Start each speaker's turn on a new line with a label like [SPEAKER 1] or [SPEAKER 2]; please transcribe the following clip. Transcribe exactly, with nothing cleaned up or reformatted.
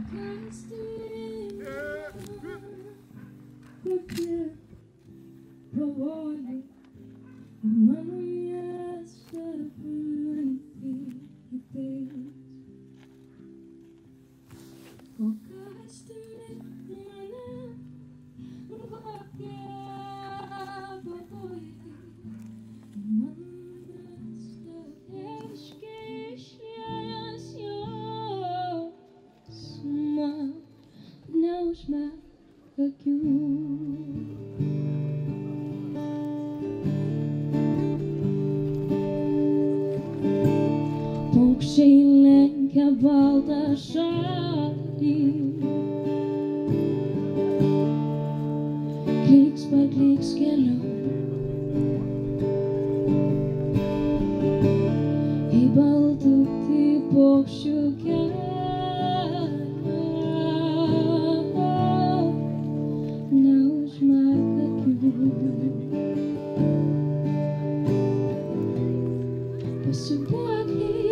[SPEAKER 1] Kokie powoli mano miastą kitais. O kas turi mane, kokie pavojai man miastą reiškia išėjęs jausmą, neužmerk akių. Paukščiai lenkia baltą šalį, klyks paklyks keliu į baltutį paukščių kelią. Neužmerk akių. Pasipuoklį